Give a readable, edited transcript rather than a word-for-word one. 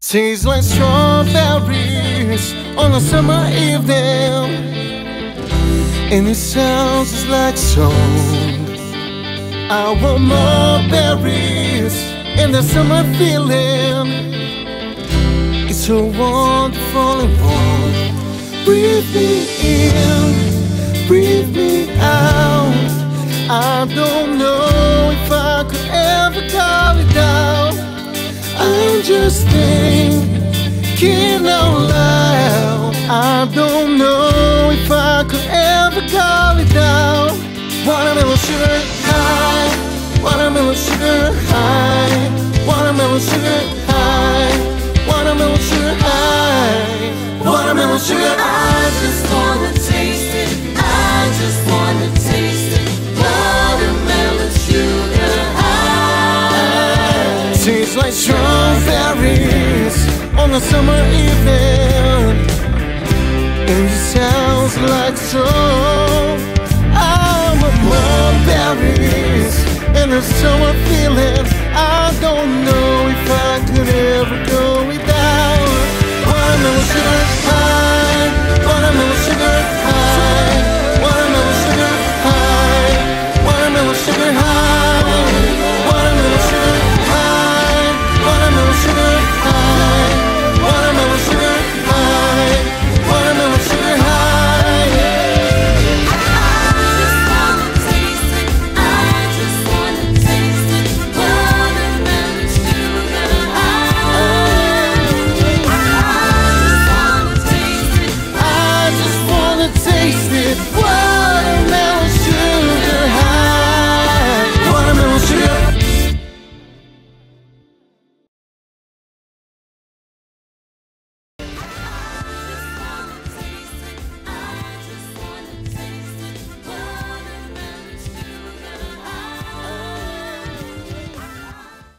Tastes like strawberries on a summer evening, and it sounds just like song. I want more berries in the summer feeling. It's so wonderful and warm. Breathe me in, breathe me out. I don't know if I could ever call it down. I'm just thinking out loud. I don't know if I could ever call it down. Watermelon sugar high, watermelon sugar high, watermelon sugar high, watermelon sugar high, watermelon sugar. I just wanna taste it, I just wanna taste it. Watermelon sugar high. Tastes like strawberries on a summer evening, and it sounds like song. I want more berries in the summer feeling. I don't know if I could ever go without watermelon sugar high.